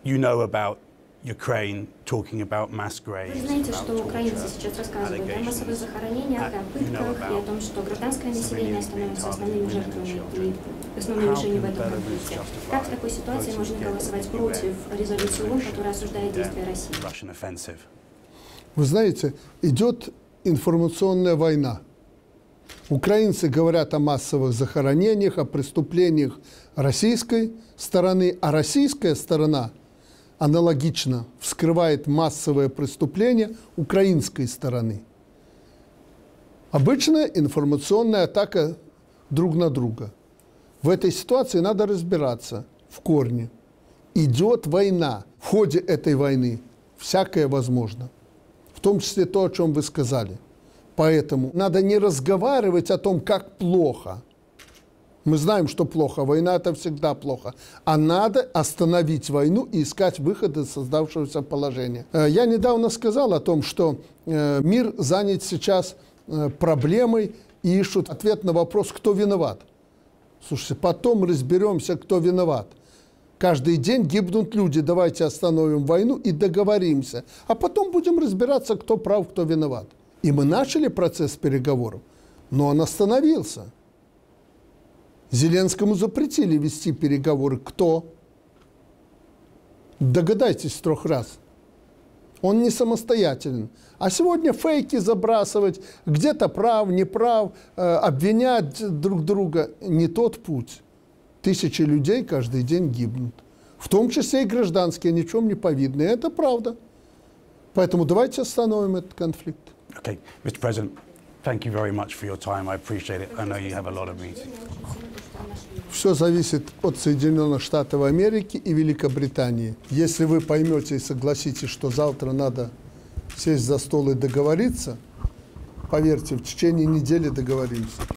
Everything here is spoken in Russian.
you know about Ukraine talking about mass graves. Вы знаете, что украинцы сейчас рассказывают о массовых захоронениях, о пытках и о том, что гражданское население становится основными жертвами и основной мишенью в этом конфликте. Как в такой ситуации можно голосовать против резолюции ООН, которая осуждает действия России? Вы знаете, идет информационная война. Украинцы говорят о массовых захоронениях, о преступлениях российской стороны, а российская сторона аналогично вскрывает массовые преступления украинской стороны. Обычная информационная атака друг на друга. В этой ситуации надо разбираться в корне. Идет война. В ходе этой войны всякое возможно. В том числе то, о чем вы сказали. Поэтому надо не разговаривать о том, как плохо. Мы знаем, что плохо. Война – это всегда плохо. А надо остановить войну и искать выход из создавшегося положения. Я недавно сказал о том, что мир занят сейчас проблемой и ищут ответ на вопрос, кто виноват. Слушайте, потом разберемся, кто виноват. Каждый день гибнут люди. Давайте остановим войну и договоримся. А потом будем разбираться, кто прав, кто виноват. И мы начали процесс переговоров, но он остановился. Зеленскому запретили вести переговоры. Кто? Догадайтесь 3 раз. Он не самостоятелен. А сегодня фейки забрасывать, где-то прав, не прав, обвинять друг друга. Не тот путь. Тысячи людей каждый день гибнут. В том числе и гражданские, ни в чем не повинные. Это правда. Поэтому давайте остановим этот конфликт. Okay, Mr. President, thank you very much for your time. I appreciate it. I know you have a lot of meetings. Все зависит от Соединенных Штатов Америки и Великобритании. Если вы поймете и согласитесь, что завтра надо сесть за стол и договориться, поверьте, в течение недели договоримся.